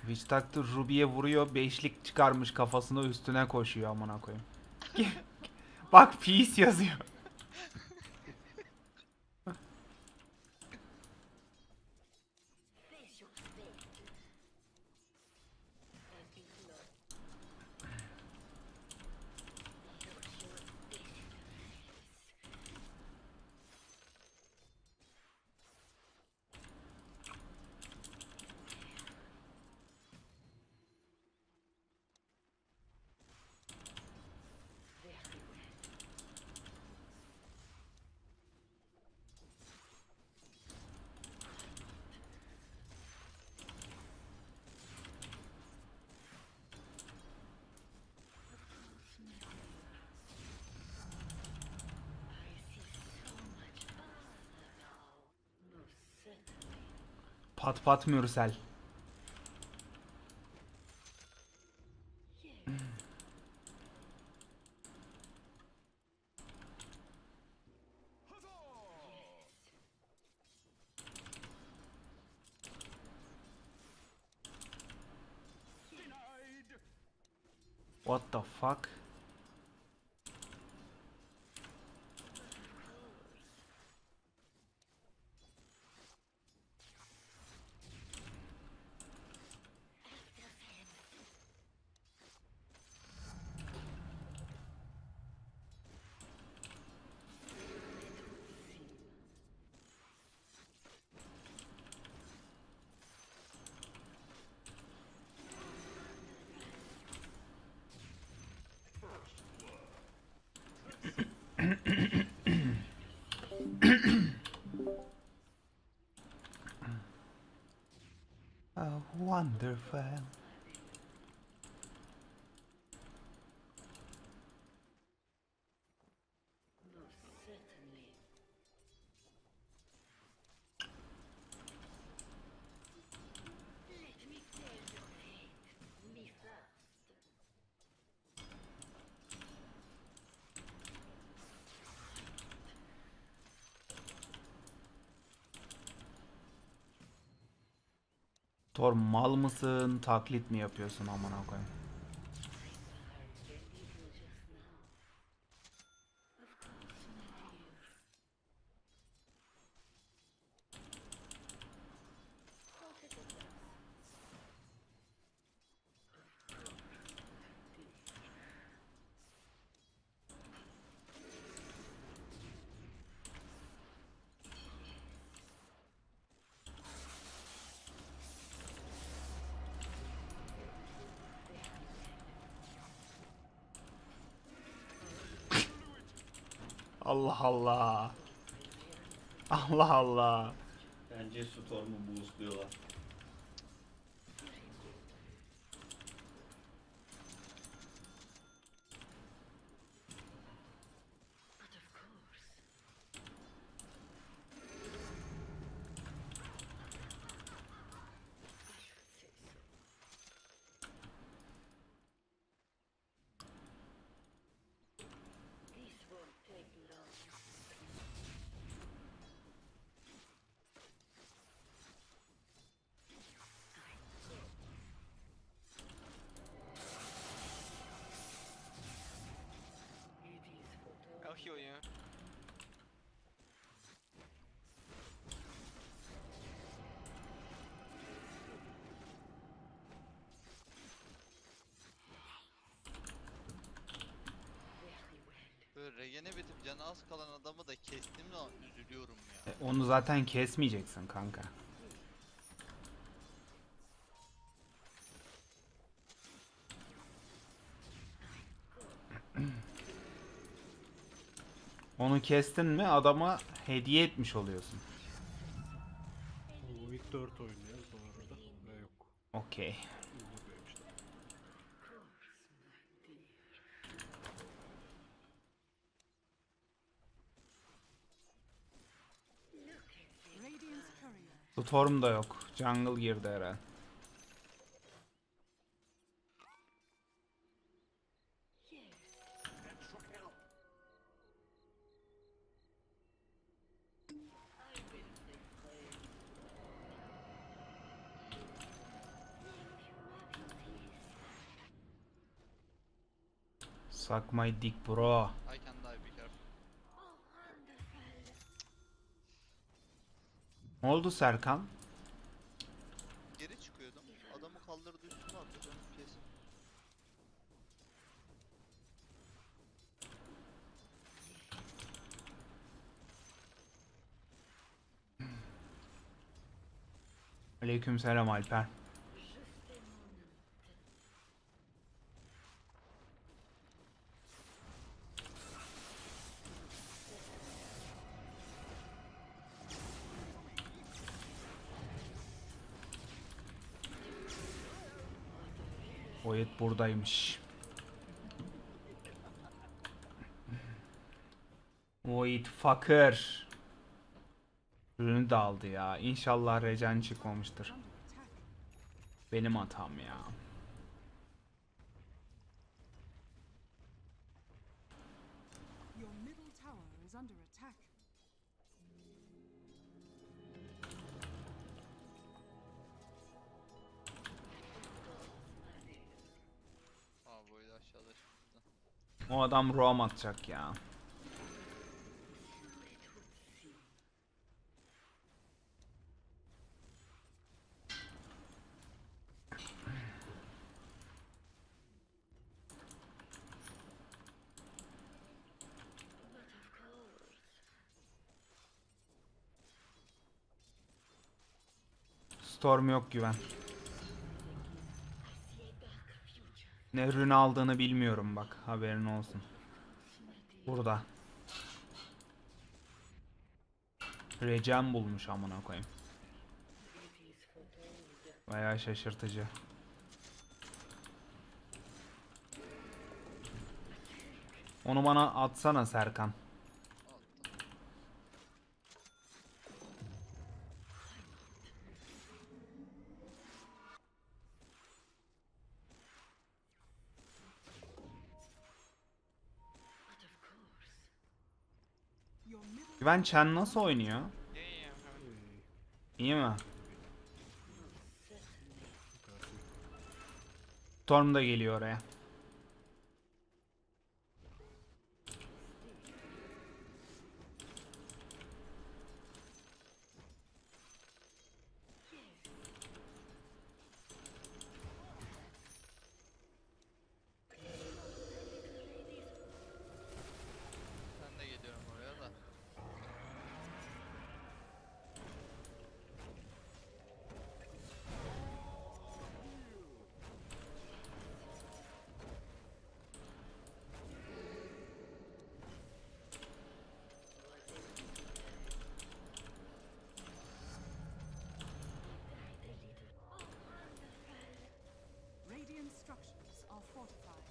Witch Doctor Ruby'ye vuruyor. Beşlik çıkarmış kafasına, üstüne koşuyor amına koyayım. Bak peace yazıyor. Pat pat Mürsel. What the fuck? Oh, wonderful. Thor mal mısın? Taklit mi yapıyorsun amına koyayım? Allah Allah. Allah Allah. Bence Storm'u boostluyorlar. I'll heal you. Böyle regene bitip canı az kalan adamı da kestim lan üzülüyorum ya. Onu zaten kesmeyeceksin kanka. Onu kestin mi adama hediye etmiş oluyorsun. Bu ilk 4 oynuyoruz bu arada. Ve yok. Okey. Buradayım işte. Storm da yok. Jungle girdi herhalde. Suck my dick bro. I can die, be careful. Ne oldu Serkan? Geri çıkıyordum. Adamı kaldırdı, üstüme attı. Ben kesin. Aleykümselam Alper. Void buradaymış. Void fucker. Ürünü de aldı ya. İnşallah regen çıkmamıştır. Benim hatam ya. Your middle tower is under attack. Aa, boyu aşağıda çıktı. O adam roam atacak ya. Storm yok güven. Ne ürün aldığını bilmiyorum bak, haberin olsun. Burada. Regen bulmuş amına koyayım. Bayağı şaşırtıcı. Onu bana atsana Serkan. Your middle Güven Chen nasıl oynuyor? İyi mi? Storm da geliyor oraya. Ben de geliyorum oraya da. radiant structures are fortified.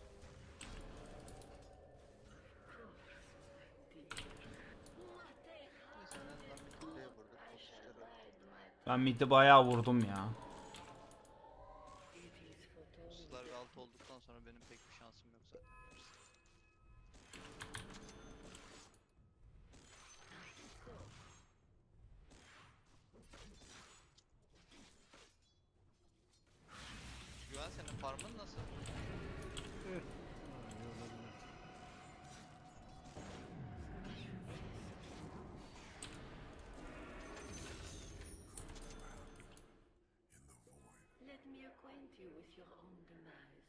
Neyse, en azından bir kuleye vurduk. Top işleri. Ben mid'i bayağı vurdum ya. Sular ve altı olduktan sonra benim pek bir şansım yok zaten. Güven, senin farmın nasıl? Yani olabilir. Let me acquaint you with your own demise.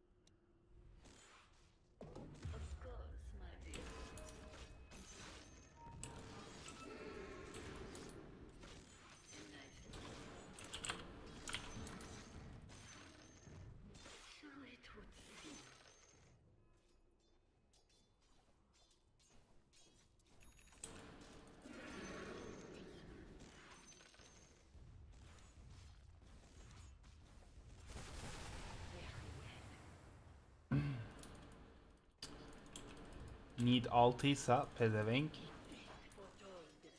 Of course, my dear. Nice. So it would seem. Need 6 ise pezevenk. Foretold.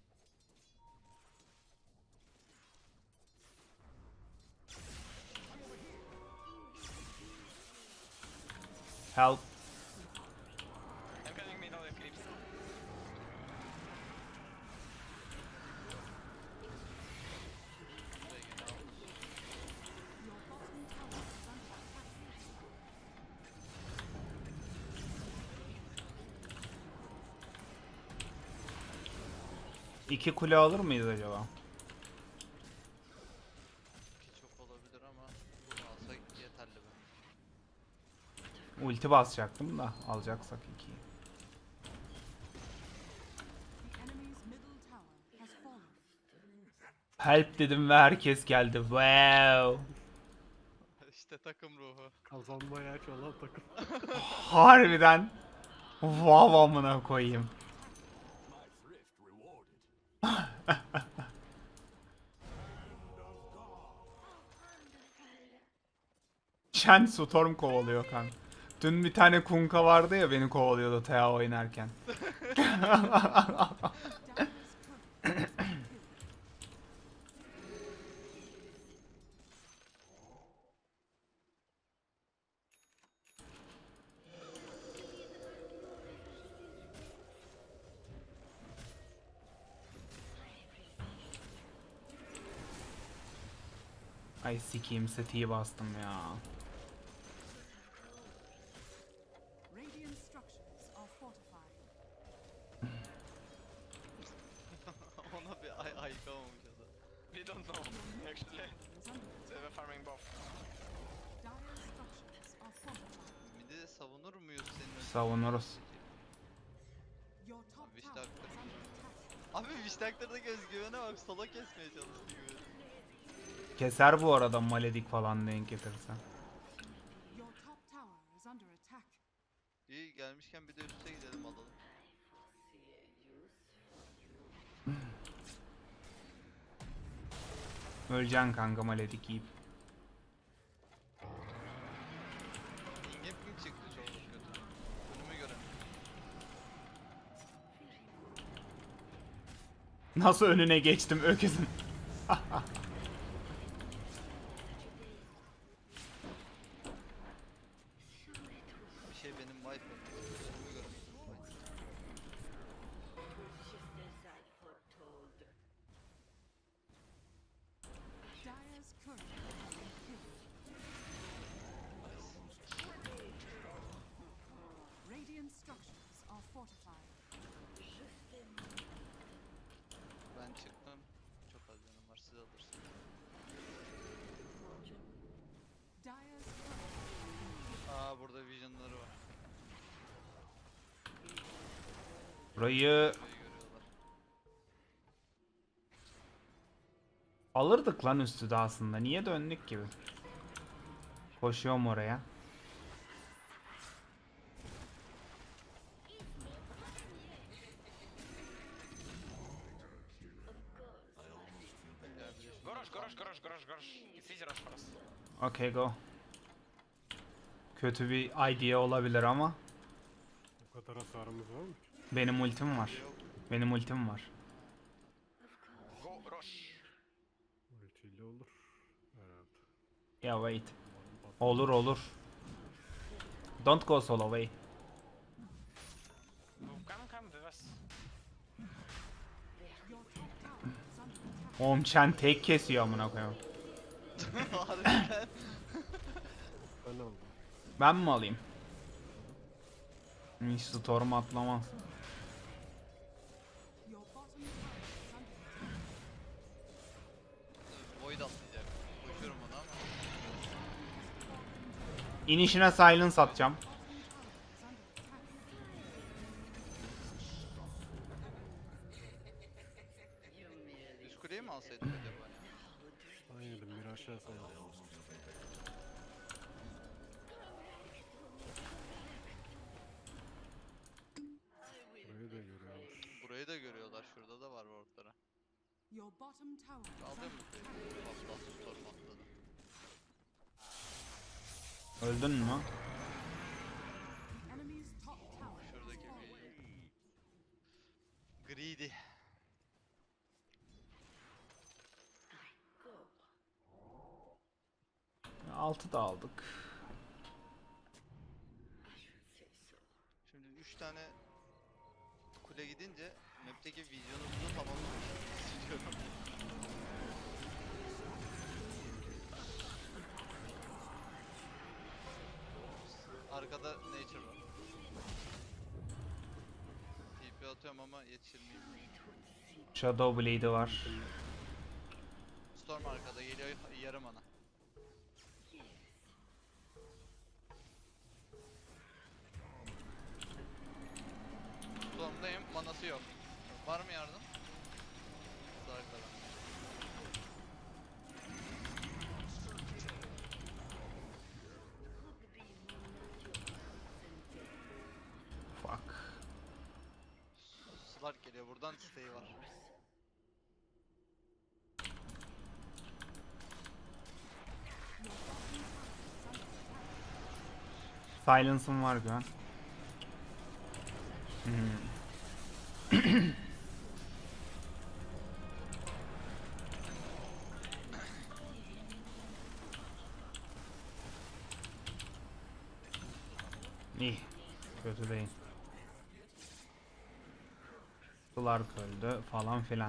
Help. I'm getting middle eclipse. Buraya gel al. Your bottom tower is under attack. 2 kule alır mıyız acaba? Ki çok olabilir ama bunu alsak yeterli bence. Ulti basacaktım da alacaksak 2'yi. The enemy's middle tower has fallen. Help dedim ve herkes geldi. Wow. İşte takım ruhu. Kazanmaya aç olan takım. Harbiden. Wow amına koyayım. Shen Storm kovalıyor kan. Dün bir tane Kunkka vardı ya beni kovalıyordu TA oynarken. Ay sikiyim setiyi bastım ya. Radiant structures are fortified. Ona bir ay ayıkamamış adam. We don't know, actually. Is under They were farming both. dire structures are fortified. Bir de savunur muyuz senin önünde? Savunuruz. Your top Abi işte tower haklı. is under attack. Abi Viştaklar'daki özgüvene bak, sola kesmeye çalıştı gibi. Keser bu arada Maledik falan denk getirsen. Your top tower is under attack. İyi gelmişken bir de üste gidelim alalım. Öleceksin kanka Maledik yiyip. İngep mi çıktı çok kötü? Önümü göremiyorum. Nasıl önüne geçtim öküzün. Bir şey benim wipe'ım. Önümü göremiyorum. Just as I foretold. Dire's courier has been killed. Radiant structures are fortified. Ben çıktım. Çok az canım var, siz alırsınız. Dire's courier Aa, burada vision'ları var. Burayı Burayı görüyorlar. alırdık lan üstü de aslında. Niye döndük gibi? Koşuyorum oraya. Gorosh. It's easy rush for us. Okay go. Kötü bir idea olabilir ama O kadar hasarımız var mı? benim ultim var. Benim ultim var. Go Rosh. Ultiyle olur. Herhalde. Ya wait. Olur. Don't go solo way. Come with us. Your top tower is under attack. Oğlum Chen tek kesiyor amına koyayım. Harbiden. Ben aldım. Ben mi alayım? Hiç Storm atlamaz. Your bottom tower is under attack. Void atlayacak. Koşuyorum ona ama. İnişine silence atacağım. Is under attack. Üst kuleyi mi alsaydık acaba ya? Aynen bir aşağı saldım. Burayı da görüyorlar. Burayı da görüyorlar. Şurada da var wardları. Your bottom tower is Aldın under mı attack. kuleyi? Aptal storm atladı. Öldün mü? Enemy's top tower has Şuradaki fallen. bir... Greedy. Altı da aldık. Şimdi 3 tane kule gidince map'teki vizyonumuzu tamamlamak istiyorum. Arkada nature var. TP atıyorum ama yetişir miyim? Shadow Blade'i var. Storm arkada geliyor yarım ana. Storm'dayım, manası yok. Var mı yardım? Arkada. Fuck. Slark geliyor buradan, stay var. Silence'ım var güven. İyi. Kötü değil. Clark öldü falan filan.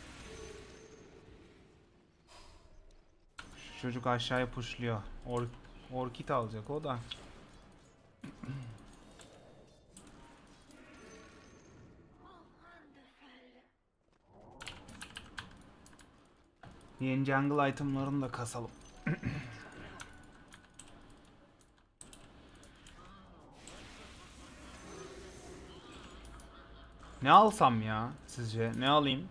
Şu çocuk aşağıya pushluyor. Orkid alacak o da. Yeni jungle itemlarını da kasalım. Ne alsam ya sizce? Ne alayım?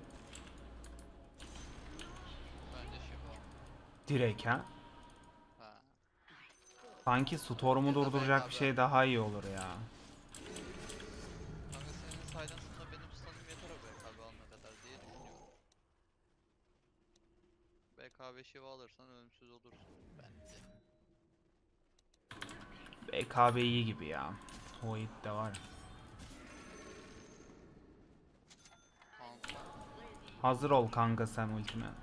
Bence Shiva. Direkt ha? Ha. Sanki Storm'u Ya da durduracak bir BKB. şey daha iyi olur ya. Kanka senin silence'ında benim stun'ım yeter o BKB alana kadar diye düşünüyorum. BKB Shiva alırsan ölümsüz olursun bence. BKB iyi gibi ya. O it de var. Kanka. Hazır ol kanka sen ultime. 4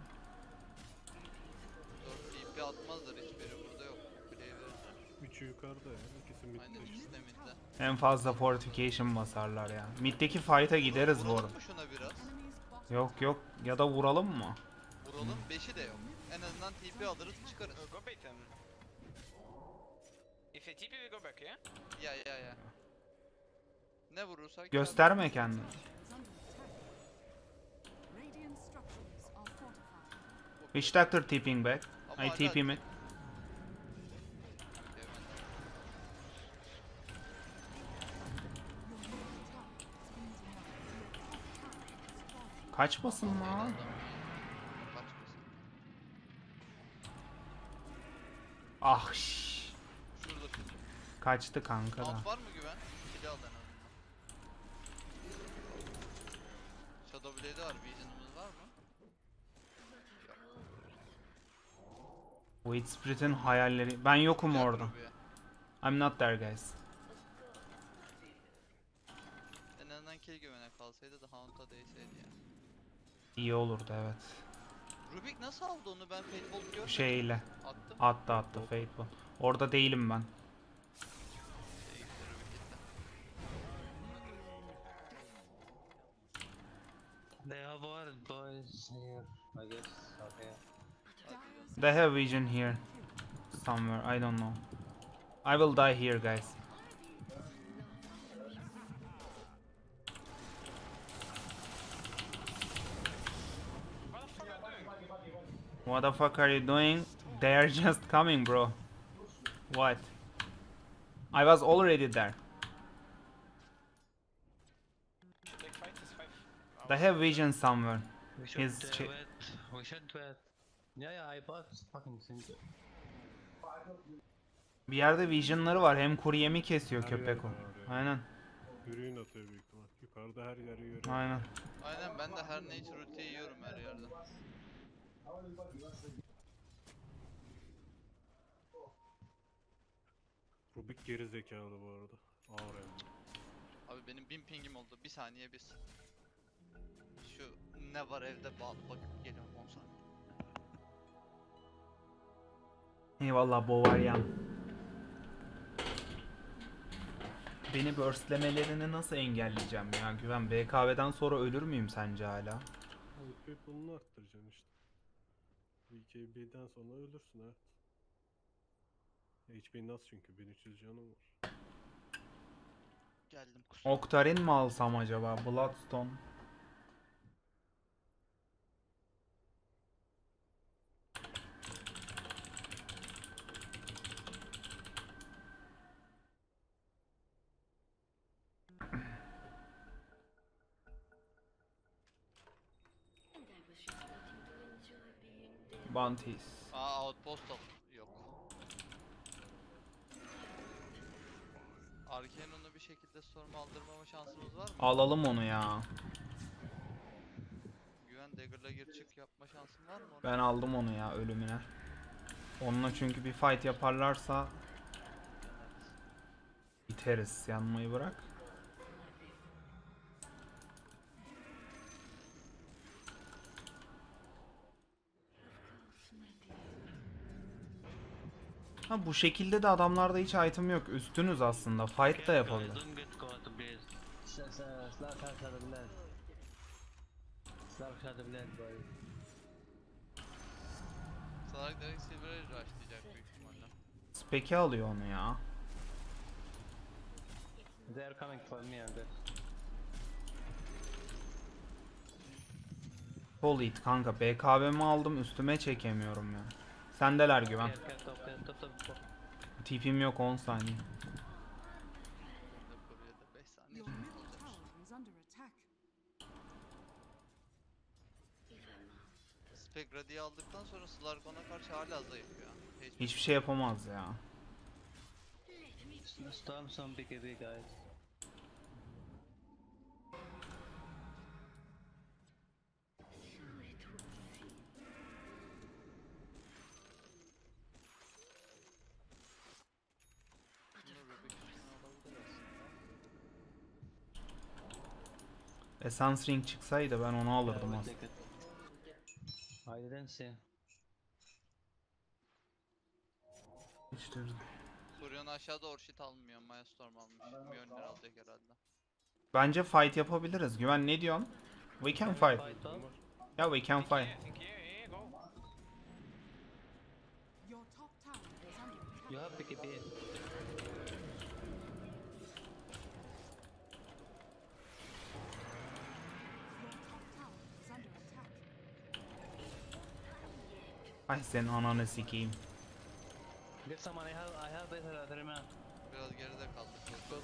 TP atmazlar, hiçbiri burada yok. Play verirler. Üçü yukarıda ya. İkisi midde Aynen, işte. ikisi de midde. En fazla fortification basarlar ya. Mid'deki fight'a gideriz bu arada. Vuralım mı şuna biraz? Yok yok ya da vuralım mı? Vuralım, 5'i de yok. En azından TP alırız çıkarız. Go bait them. If they TP, we go back, yeah? Ya. Ne vurursak Gösterme kendini. is under attack. Radiant structures are fortified. Witch Doctor TPing back. Ama I hala- TP mid. Kaçmasın lan. Ah şş. Şurada şu. Kaçtı kanka da. Mount var mı güven? Kili al en azından. Shadow Blade'i var. Vision'ımız var mı? Void Spirit'in hayalleri. Ben yokum Gel orada. Ruby'ye. I'm not there guys. En azından kill güvene kalsaydı da Haunt'a değseydi ya. İyi olurdu evet. Rubik nasıl aldı onu, ben Fateball görmedim. Şeyle. Attım. Attı Fateful. Orada değilim ben. Şey gitti, Rubik gitti. They have ward boys here, I guess. Okay. Dyer's They have vision here. Somewhere. I don't know. I will die here guys. What the fuck are you doing? What the fuck are you doing? They are just coming, bro. What? I was already there. Like fight is 5 hours. They have vision somewhere. We should His wait. We should wait. Yeah, I bought fucking single. Bir yerde visionları var. Hem kuru yemi kesiyor Her köpek yerde o. var ya. Aynen. Yürüyün atıyor büyük ihtimal. Yukarıda her yeri görüyor. Aynen. Aynen, ben de her nature ultiyi yiyorum her yerde. Rubik geri zekalı bu arada. Ağır hem de. Abi benim 1000 pingim oldu. Bir saniye biz. Şu ne var evde bağlı bakıp geliyorum 10 saniye. Eyvallah Bovaryan. Beni burstlemelerini nasıl engelleyeceğim ya? Güven BKB'den sonra ölür müyüm sence hala? HP pool'unu arttıracaksın işte. BKB'den sonra ölürsün evet. HP nasıl çünkü 1300 canım var. Geldim kusura. Octarine mi alsam acaba? Bloodstone. Bounties. Outpost yok. Arcanon'u bir şekilde storm aldırmama şansımız var mı? Alalım onu ya. Güven dagger'la gir çık yapma şansın var mı? Ona? Ben aldım onu ya ölümüne. Onunla çünkü bir fight yaparlarsa biteriz. Yanmayı bırak. Ha bu şekilde de adamlarda hiç item yok. Üstünüz aslında. Fight da yapabilir. Don't get caught, please. Slash has the blend. Slash has the blend, boy. Salak direkt Silver Age rushlayacak büyük ihtimalle. Spec'i alıyor onu ya. They are coming for me and this. Holy it kanka. BKB'mi aldım. Üstüme çekemiyorum ya. Sendeler güven. Top. TP'm yok 10 saniye. Buraya da 5 saniye Your sonra middle olacak. tower is under attack. Spec Ready'yi aldıktan sonra Slargon'a karşı hala zayıf ya. Hiçbir şey yapamaz ya. Storm some BKB, guys. Bunu Rubik üstüne alabilir aslında. Essence Ring çıksaydı ben onu alırdım Yeah, aslında. we'll take it. I didn't see. Furion aşağıda Orchid almıyor. Maya Storm almış. Mjolnir alacak herhalde. Bence fight yapabiliriz. Güven ne diyorsun? We can fight. Fight up. Ya we can I fight. think yeah, go. Your top tower is under attack. You have BKB. Your top tower is under attack. Ay senin ananı sikeyim. Get someone. I have better than man. Biraz geride kaldık. Go.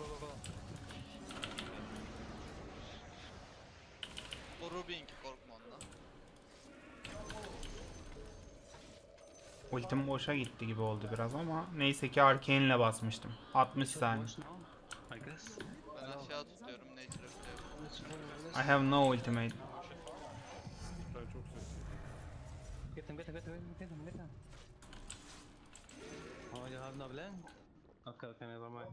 O Rubink korkma ondan. Ultim boşa gitti gibi oldu biraz ama neyse ki Arcane'le basmıştım. 60 saniye. I guess. Ben aşağı tutuyorum Nature Flare. I have no ultimate. Ben çok sesliyim. Get them. Oh, you have no blend? Okay, never mind.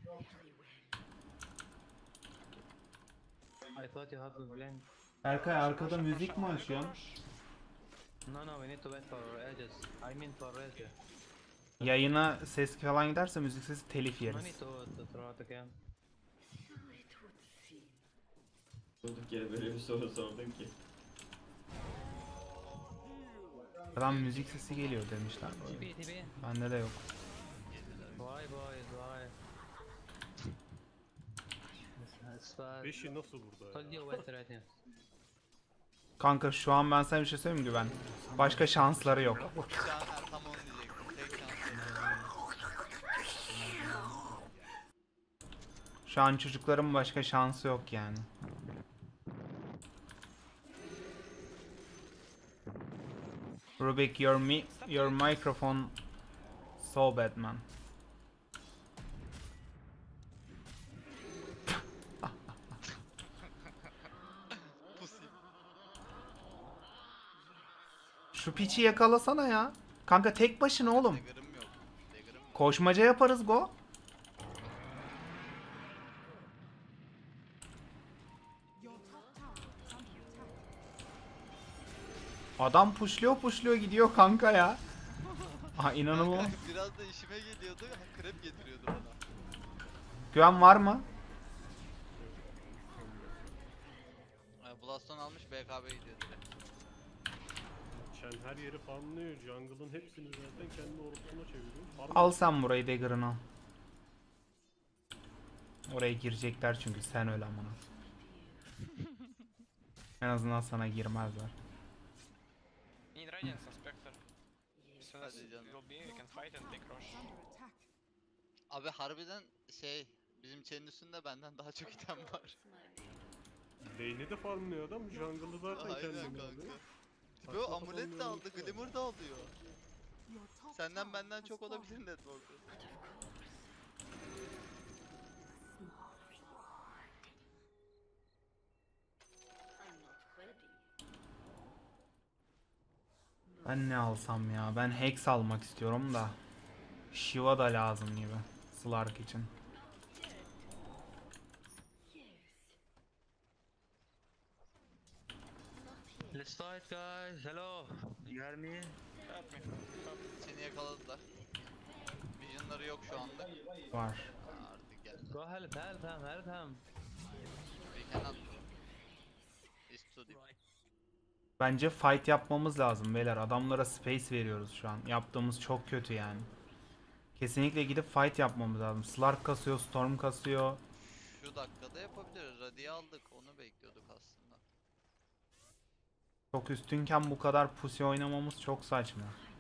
I thought you had the blend. Berkay arkada müzik mi açıyorsun? No, we need to wait for edges. I mean for edges. Yayına ses falan giderse müzik sesi telif No yeriz. need to throw out again. Durduk yere böyle bir soru sordun ki. Adam müzik sesi geliyor demişler. Böyle. TP. Bende de yok. Why, boys, why? It's bad. 5'i nasıl burada Told ya? you wait right here. Kanka şu an ben sana bir şey söyleyeyim mi Güven? Başka şansları yok. Şu an tam onu diyecektim. Tek şansı. Şu an çocukların başka şansı yok yani. Rubik, your microphone so bad man. Pussy. Şu piçi yakalasana ya. Kanka tek başına oğlum. Dagger'ım yok. Dagger'ım yok. Koşmaca yaparız go. Your top tower is under attack. Adam pushluyor gidiyor kanka ya. Aha inanılmaz. Kanka, biraz da işime geliyordu. Krep getiriyordu bana. Güven var mı? Blaston almış BKB gidiyor direkt. Shen her yeri farmlıyor. Jungle'ın hepsini zaten kendi ortasına çeviriyor. Al sen burayı dagger'ını al. Oraya girecekler çünkü sen öyle amına. En azından sana girmezler. We need Radiance and Spectre. As soon as Hadi it canım. will be, we can fight and take rush. Under attack. Abi harbiden bizim chain üstünde benden daha çok item var. Lane'i de farmlıyor adam. Jungle'ı zaten Aynen kendine kanka. alıyor. Bu Saçma amulet sapan de bir aldı, örnek var. Glimmer da alıyor. Your top Senden tower benden has çok fallen. olabilir Network'u. I'm not ready. Ben ne alsam ya? Ben Hex almak istiyorum da. Shiva da lazım gibi. Slark için. Let's fight, guys. Hello. You hear me? Help me. Help. Seni yakaladılar. Vision'ları yok şu anda. Var. Aa, artık geldi. Go help him, help him. We cannot do. It's too deep. Bence fight yapmamız lazım beyler. Adamlara space veriyoruz şu an. Yaptığımız çok kötü yani. Kesinlikle gidip fight yapmamız lazım. Slark kasıyor, Storm kasıyor. Şu dakikada yapabiliriz. Radi'yi aldık. Onu bekliyorduk aslında. Çok üstünken bu kadar pussy oynamamız çok saçma.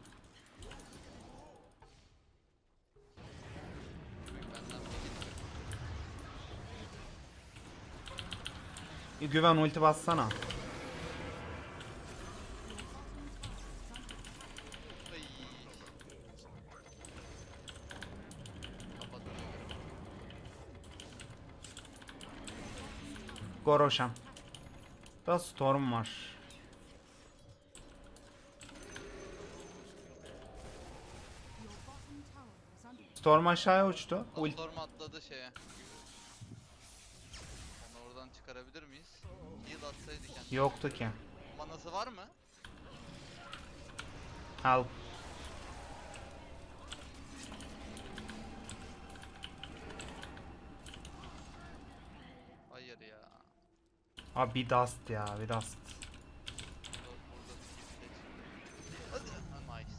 Benden bir git. Güven ulti bassana. Ay. Kapatıyorum. Goroshan. Da Storm var. Your bottom tower is under Storm aşağıya uçtu. Storm atladı şeye. Onu oradan çıkarabilir miyiz? Heal atsaydı kendine. Yoktu ki. Manası var mı? Help. Hayır ya. Abi bir dust ya, bir dust. Dur, burada bir seç. Hadi. Ha, nice.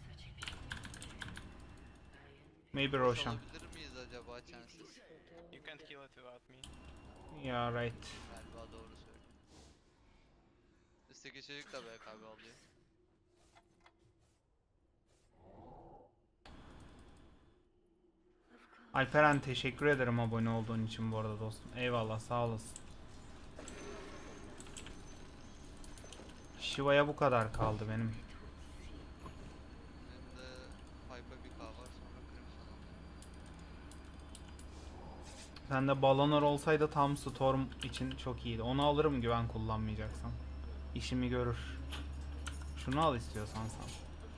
Maybe Roshan. Alabilir miyiz acaba chances? You can't kill it without me. Yeah, right. Galiba doğru söylüyor. Üstteki çocuk da BKB alıyor. Alperen teşekkür ederim abone olduğun için bu arada dostum. Eyvallah, sağ olasın. Shiva'ya bu kadar kaldı benim. Benim de Pipe'a bir K var sonra Crimson aldım. Sende Balonor olsaydı tam Storm için çok iyiydi. Onu alırım güven kullanmayacaksam. İşimi görür. Şunu al istiyorsan sen.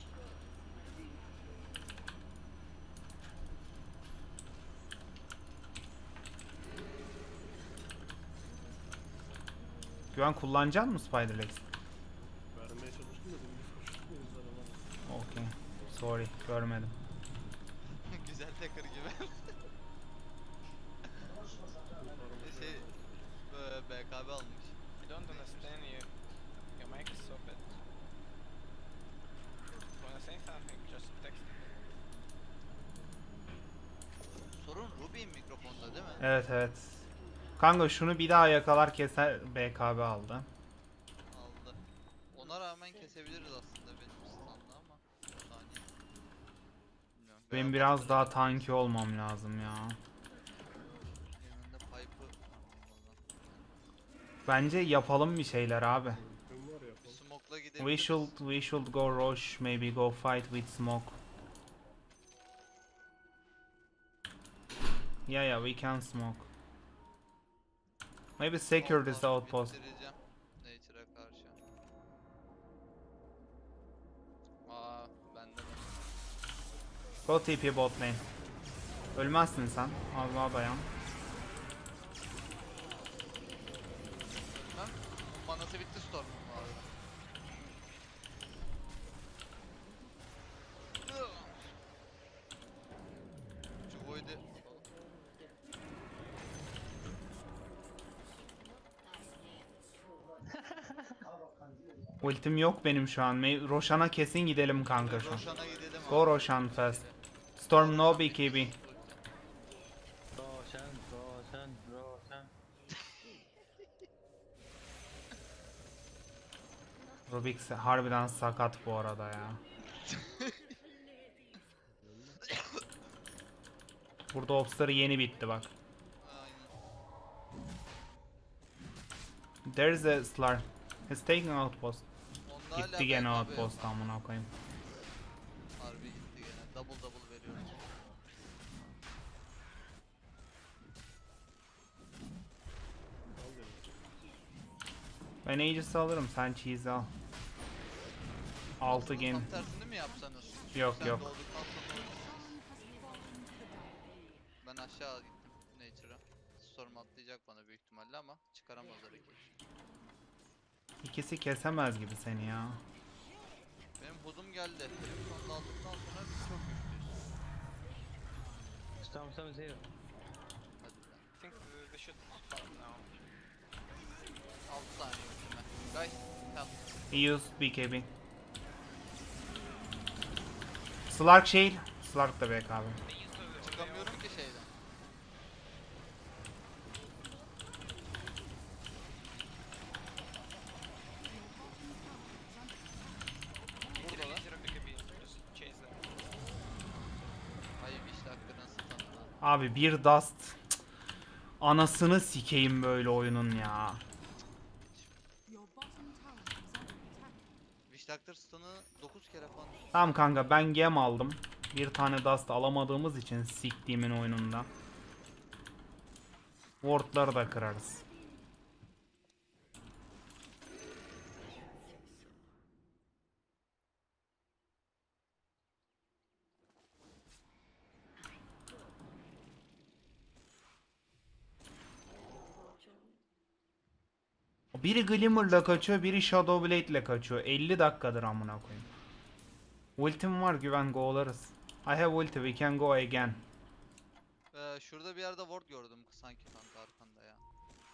Güven kullanacak mısın Spider-Legs? Vermeye çalıştım da dümdüz koştum o yüzden alamadım. Okay. Sorry, görmedim. Güzel taker gibi. şey, BKB almış. I don't understand you. Your mic is so bad. Wanna say something? Just text me. Sorun Ruby'in mikrofonda değil mi? Evet evet. Kanka şunu bir daha yakalar keser BKB aldı. Aldı. Ona rağmen kesebiliriz aslında benim standa ama. Bir saniye. Bilmiyorum. Benim Veya biraz Pipe'ı daha da- tanki olmam lazım ya. Yanında Pipe'ı Bence yapalım bir şeyler abi. Kim var yapalım. Smoke'la gidebiliriz. We should go rush, maybe go fight with smoke. Yeah, we can smoke. Maybe secure this Ondan outpost. bitireceğim Nature'a karşı. Aa bende de. Go TP bot lane. Ölmezsin sen. Allah dayan. Ölmem. Manası bitti Storm'un bu arada. Şu void'i Ultim yok benim şu an. Roshan'a kesin gidelim kanka şu an. Roshan'a gidelim Go abi. Roshan fast. Storm no BKB. Roshan, Roshan, Roshan. Rubix harbiden sakat bu arada ya. Burada Obs'ları yeni bitti bak. Aynen. There's a Slar. He's taking outpost. Onun hala Gitti gene BKB yok. outpost amına koyayım. Harbi gitti gene. Double veriyoruz. Al dedim. Ben Aegis'i alırım, sen cheese al. 6 Aslında game. Tam tersini mi yapsanız? Yok, Sen yok. doğduktan sonra oynarsanız. Ben aşağı gittim Nature'a. Storm atlayacak bana büyük ihtimalle ama çıkaramaz hareket. İkisi kesemez gibi seni ya. Benim hudum geldi. Benim sonunda aldıktan sonra biz çok güçlüyüz. Storm is here. Hadi lan. I think they should start now. 6 saniye ultime. Guys, help. He used BKB. Slark şey. Slark da BKB. They used to. Çıkamıyorum ki şeyden. Burada lan. Zero BKB. Just chase them. Ay işte hakkı nasıl tanınan. Abi bir dust. Cık. Anasını sikeyim böyle oyunun ya. Your bottom tower is under attack. Wish Doctor stun'ı 9 kere falan. Tamam kanka, ben gem aldım. Bir tane dust alamadığımız için siktiğimin oyununda. Ward'ları da kırarız. Biri Glimmer'la kaçıyor, biri Shadowblade'le kaçıyor. 50 dakikadır amına koyayım. Ultim var, güven go'larız. I have ulti, we can go again. Şurada bir yerde ward gördüm sanki kanka arkanda ya.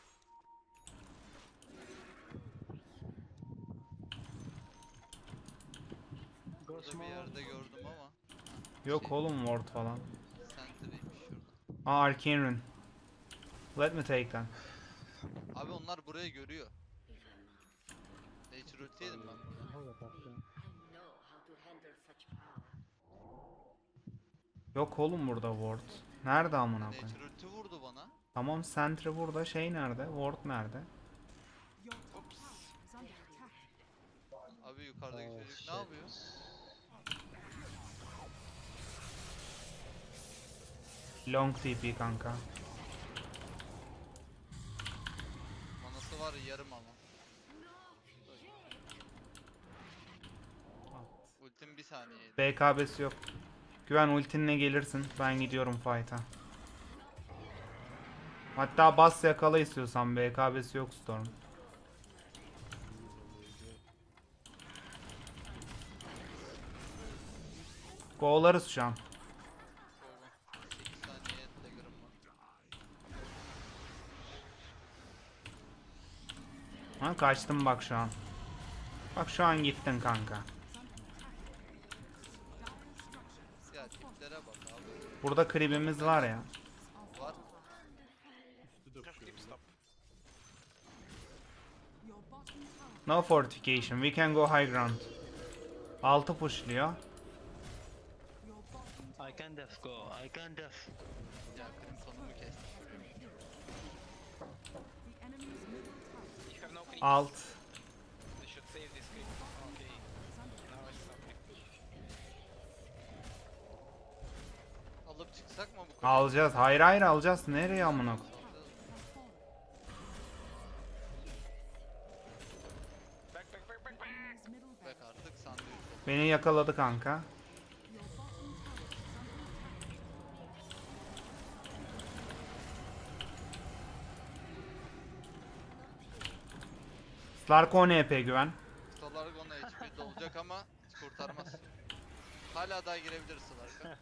Go Burada bir small. yerde gördüm ama. Yok oğlum ward falan. Sentry'ymiş şurada. Aa, Arcane Rune. Let me take them. Abi onlar burayı görüyor. Nature ulti yedim ben burada. I know how to handle such power. Yok oğlum burada ward. Nerede amına koyayım? Nature ulti vurdu bana. Tamam, sentry burada, şey nerede? Ward nerede? Your top tower is under attack. Abi yukarıdaki Oh, çocuk ne yapıyor? Long TP kanka. Manası var yarım ama. Ultim bir saniyeydi. BKB'si yok. Güven ultinle gelirsin. Ben gidiyorum fight'a. Hatta bas yakala istiyorsan, BKB'si yok Storm. Go'larız şu an. 8 saniye dagger'ım var. Ha, kaçtım bak şu an. Bak şu an gittin kanka. Ya tiplere bak abi. Burada kribimiz var ya. Var. Üstü de Just keep puşuyor. stop. Your bottom tower. No fortification. We can go high ground. 6 pushluyor. Your bottom I can def go. I can def. Ya Crimson'umu kestim. the enemy's middle tower You have no creep. Alt. They should save this creep. Okay. Now it's okay. Alıp çıksak mı bu kadar? Alacağız. Hayır hayır alacağız. Nereye amına koyayım? Back, back, back, back, back. enemy's middle Bek barracks. artık sandviç oldu. Beni yakaladı kanka. Your bottom tower is under attack. Slark 10 EP güven. Stalargon HP'de olacak ama kurtarmaz. Hala daha girebiliriz Slark'a.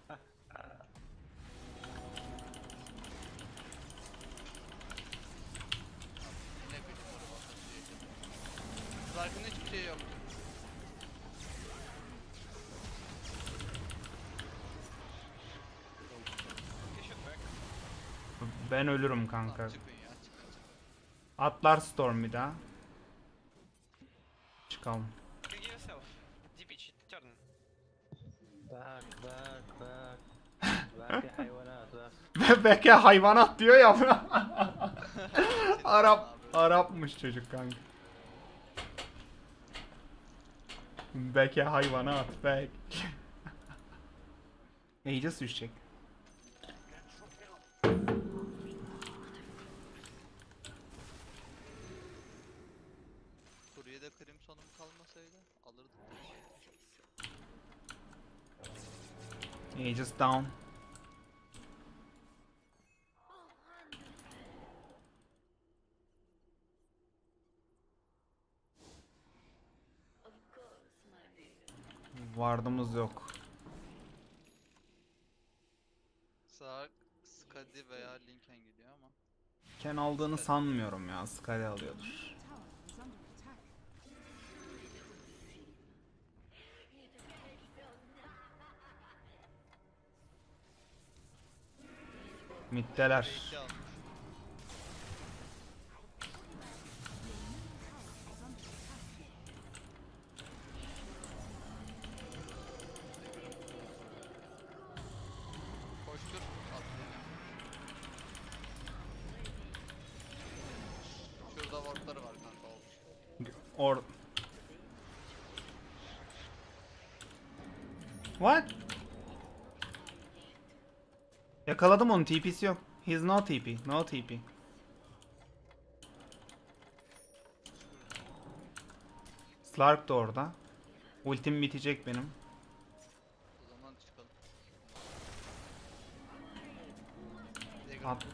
Yine bir numara bakası yedim. Slark'ın hiçbir şey yok. They should back. Ben ölürüm Tamam kanka. çıkın ya çıkın. Atlar Storm bir daha. Çıkalım. You give yourself. DP, turn. Back, back, back. Back يا حيوانات back. Beke hayvanat diyor ya. Senin Arap. abi. Arapmış çocuk kanka. Belki hayvanat belki. Aegis düşecek. Kuryede Crimson'um kalmasaydı alırdık. Aegis down. Of course, my dear. Vardımız yok. Sark, Skadi veya Linken gidiyor ama. Ken aldığını sanmıyorum ya. Skadi alıyordur. Tower is under attack. Middeler. Belki almış. Koştur. Atlayacağım. Şurada wardları var kanka olmuş. Or What? Yakaladım onu, TP'si yok. He's no TP, no TP. Slark da orada. Ultim bitecek benim. O zaman çıkalım. At.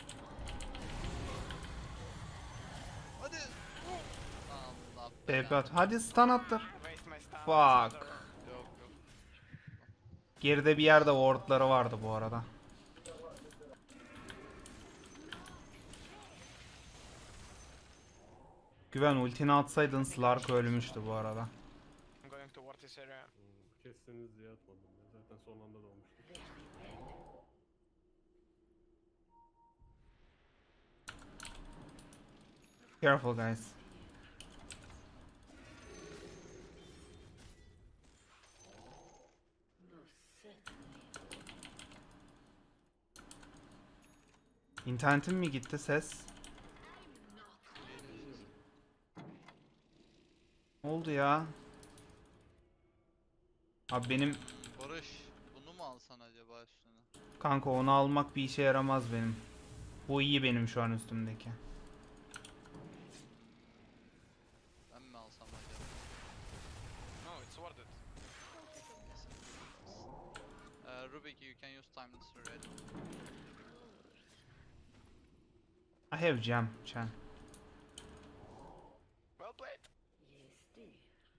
Hadi. Allah TP belanı. at. Hadi stun attır. Waste my stamina. Fuck. Yok yok. Geride bir yerde wardları vardı bu arada. Güven, ultini atsaydın Slark ölmüştü bu arada. I'm going to ward this area. Kesseniz diye atmadım ya. Zaten son anda doğmuştum. Careful guys. İnternetim mi gitti ses? Ne oldu ya? Abi benim Barış, bunu mu alsan acaba üstüne? kanka onu almak bir işe yaramaz benim. Bu iyi benim şu an üstümdeki. Ben mi alsam acaba? No, it's worth it. Rubik, you can use timeless red. I have jam, Chan. Well played. Yes, dear.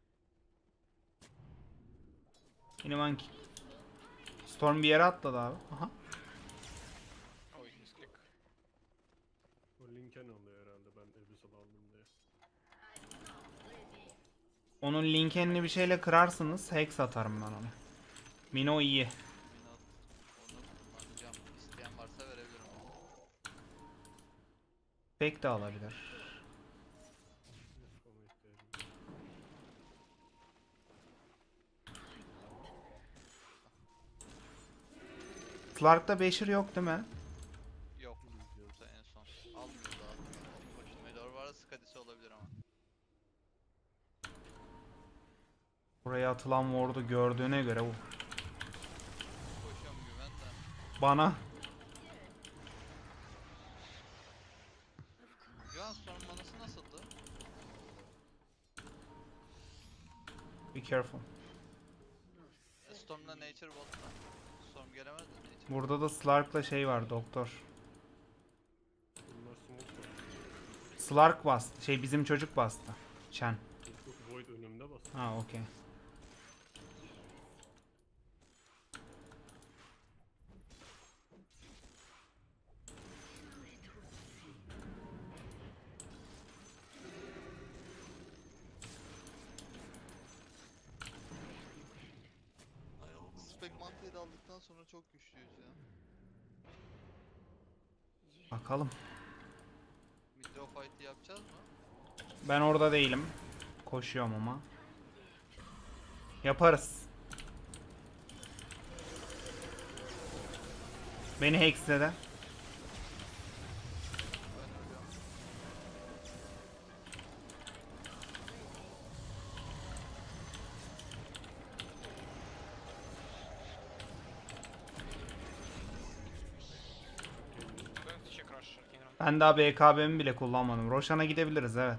Anyone Storm bir yere atladı abi. Aha. Oh, you misclick. O Linken alıyor herhalde ben Abyssal aldım diye. Onun linkenini bir şeyle kırarsınız. Hex atarım ben ona. Mino iyi. Minot. Onu kullanacağım. İsteyen varsa verebilirim ama. Fake de alabilir. Ona ihtiyacım yok. Clark'ta Basher yok değil mi? Yok. Yoksa en son. Almıyor daha. Koştum Edor var. Skadisi olabilir ama. Buraya atılan ward'u gördüğüne göre bu. Koşuyorum güven de. Bana. Güven Storm manası nasıldı? Be careful. Storm'la Nature bot'ta. Storm gelemez de Nature. Burada da Slark'la şey var, doktor. Bunlar smoke var. Slark bastı. Şey bizim çocuk bastı. Chen. Bu Void önümde bas. Ha okey. Spec Manta'yı da aldıktan sonra çok güçlüyüz ya. Bakalım. Mid'de o fight'ı yapacağız mı? Ben orada değilim. Koşuyorum ama. Yaparız. Beni hexledi. Ben ölüyorum. Ben daha BKB'mi bile kullanmadım. Roshan'a gidebiliriz, evet.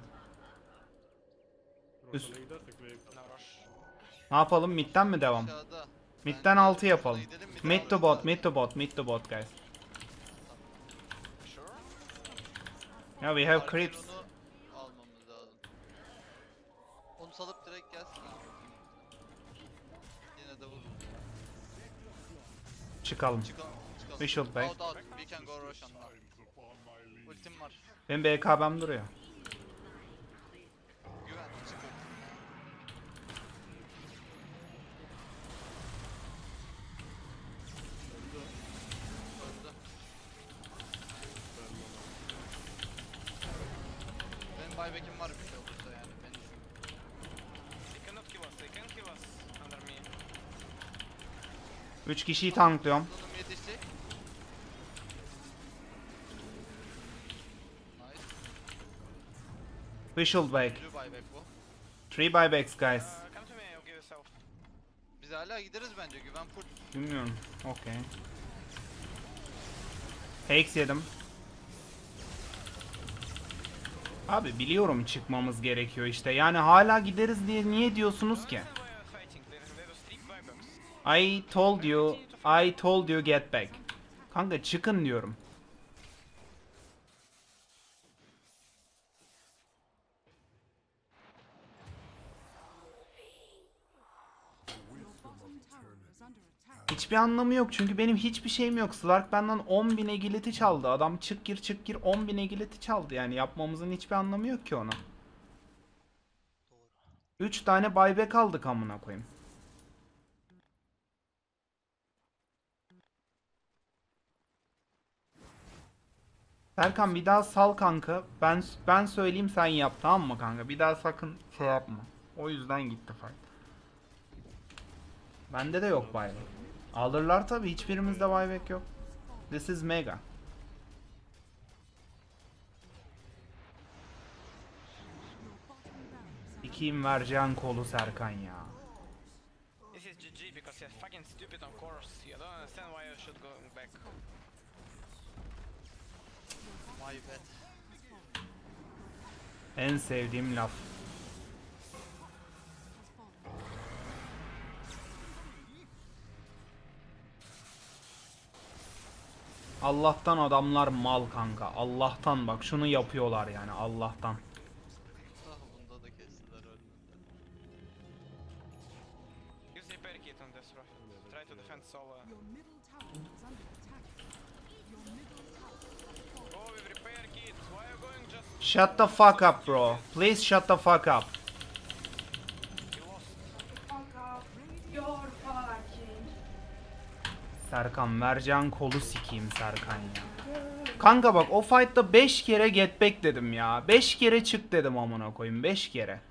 Üst- Roşan'a gidersek wave No rush. Ne yapalım? Mid'den mi devam? Aşağıda. Mid'den Bence 6 Roşan'a yapalım. gidelim, bir de Mid to alırız bot, zaten. mid to bot, mid to bot guys. Sure? Yeah, we have Archer creeps. onu almamız lazım. Onu salıp direkt gelsin abi. Yine de vururuz. Çıkalım. Çıkalım. Çıkalım. We should back. Out out. We can go Roshan now. Ultim var. Benim BKB'm duruyor. Güven. Çık ultim. Öldü. Benim buyback'im var bir şey olursa yani. Beni düşün. They cannot kill us. They can kill us under me. 3 kişiyi tanklıyorum. Donum yetişecek. Nice. We should back. Blue buyback bu. 3 buybacks guys. Come to me. I'll give you self. Biz hala gideriz bence. Güven full. Bilmiyorum. Okay. Hex yedim. Abi biliyorum çıkmamız gerekiyor işte. Yani hala gideriz diye niye diyorsunuz ki? Listen why you're fighting. There was 3 buybacks. I told you get back. Kanka çıkın diyorum. Your bottom tower is under attack. Hiçbir anlamı yok çünkü benim hiçbir şeyim yok. Slark benden 10.000 agility çaldı. Adam çık gir 10.000 agility çaldı. Yani yapmamızın hiçbir anlamı yok ki ona. 3 tane buyback aldık amına koyayım. Serkan bir daha sal kanka. Ben söyleyeyim sen yap, tamam mı kanka? Bir daha sakın şey yapma. O yüzden gitti fight. Bende de yok buyback. Alırlar tabi, hiçbirimizde buyback yok. This is mega. İkiyim vereceğin kolu Serkan ya. This is GG because you're fucking stupid on course. You don't understand why you should go back. My bad. En sevdiğim laf. Allah'tan adamlar mal kanka. Allah'tan bak şunu yapıyorlar yani, Allah'tan. Ah bunda da kestiler önünde. Use repair kit on this rough. Try to defend solo. Your middle tower is under attack. Your middle tower. Go with repair kit. Why are you going just... Shut the fuck up bro. Please shut the fuck up. You lost. Serkan vereceğin kolu sikeyim Serkan ya. Kanka bak o fight'ta 5 kere get back dedim ya. 5 kere çık dedim amına koyayım, 5 kere.